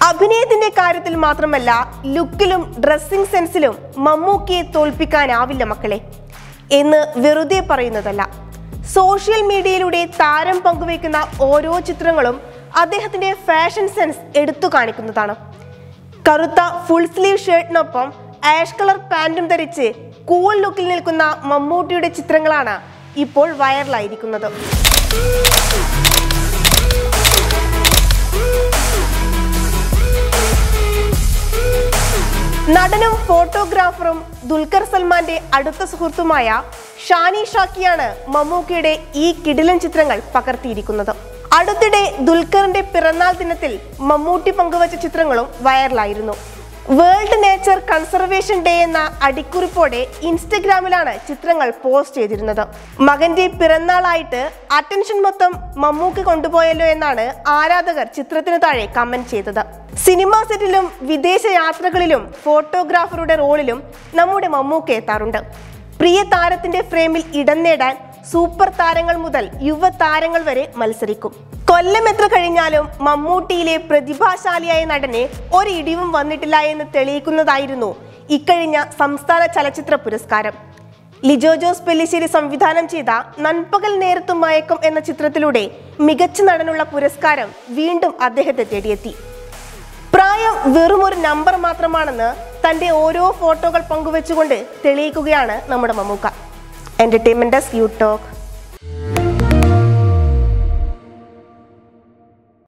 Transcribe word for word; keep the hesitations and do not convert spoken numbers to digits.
അഭിനയത്തിന്റെ കാര്യത്തിൽ മാത്രമല്ല ലുക്കിലും ഡ്രസ്സിംഗ് സെൻസിലും മമ്മൂക്കയെ തോൽപ്പിക്കാനാവില്ല മക്കളെ എന്ന് വെറുതെ പറയുന്നതല്ല. സോഷ്യൽ മീഡിയയിലൂടെ താരം പങ്കുവയ്ക്കുന്ന ഓരോ ചിത്രങ്ങളും അദ്ദേഹത്തിന്റെ ഫാഷൻ സെൻസ് എടുത്തു കാണിക്കുന്നതാണ്. കറുത്ത ഫുൾ സ്ലീവ് ഷർട്ടിനൊപ്പം ആഷ് കളർ പാന്റും ധരിച്ച് കൂൾ ലുക്കിൽ നിൽക്കുന്ന മമ്മൂട്ടിയുടെ ചിത്രങ്ങളാണ് ഇപ്പോൾ വൈറലായിരിക്കുന്നത്. നടനും ഫോട്ടോഗ്രാഫറും ദുൽഖർ സൽമാന്റെ അടുത്ത സുഹൃത്തുമായ ഷാനി ഷാക്കിയാണ് മമ്മൂക്കയുടെ ഈ കിടിലൻ ചിത്രങ്ങൾ പകർത്തിയിരിക്കുന്നത്. അടുത്തിടെ ദുൽഖറിന്റെ പിറന്നാൾ ദിനത്തിൽ മമ്മൂട്ടി പങ്കുവച്ച ചിത്രങ്ങളും വൈറലായിരുന്നു. വേൾഡ് നേച്ചർ കൺസർവേഷൻ ഡേ എന്ന അടിക്കുറിപ്പോടെ ഇൻസ്റ്റഗ്രാമിലാണ് ചിത്രങ്ങൾ പോസ്റ്റ് ചെയ്തിരുന്നത്. മകന്റെ പിറന്നാളായിട്ട് അറ്റൻഷൻ മൊത്തം മമ്മൂക്ക കൊണ്ടുപോയല്ലോ എന്നാണ് ആരാധകർ ചിത്രത്തിന് താഴെ കമന്റ് ചെയ്തത്. സിനിമാ സെറ്റിലും വിദേശ യാത്രകളിലും ഫോട്ടോഗ്രാഫറുടെ റോളിലും നമ്മുടെ മമ്മൂക്ക എത്താറുണ്ട്. പ്രിയ താരത്തിന്റെ ഫ്രെയിമിൽ ഇടം നേടാൻ സൂപ്പർ താരങ്ങൾ മുതൽ യുവ താരങ്ങൾ വരെ മത്സരിക്കും. കൊല്ലം എത്ര കഴിഞ്ഞാലും മമ്മൂട്ടിയിലെ പ്രതിഭാശാലിയായ നടനെ ഒരു ഇടിവും വന്നിട്ടില്ല എന്ന് തെളിയിക്കുന്നതായിരുന്നു ഇക്കഴിഞ്ഞ സംസ്ഥാന ചലച്ചിത്ര പുരസ്കാരം. ലിജോ ജോസ് പെല്ലിശ്ശേരി സംവിധാനം ചെയ്ത നൻപകൽ നേരത്തും മയക്കം എന്ന ചിത്രത്തിലൂടെ മികച്ച നടനുള്ള പുരസ്കാരം വീണ്ടും അദ്ദേഹത്തെ തേടിയെത്തി. പ്രായം വെറുമൊരു നമ്പർ മാത്രമാണെന്ന് തന്റെ ഓരോ ഫോട്ടോകൾ പങ്കുവെച്ചുകൊണ്ട് തെളിയിക്കുകയാണ് നമ്മുടെ Mammookka. Entertainment desk you talk.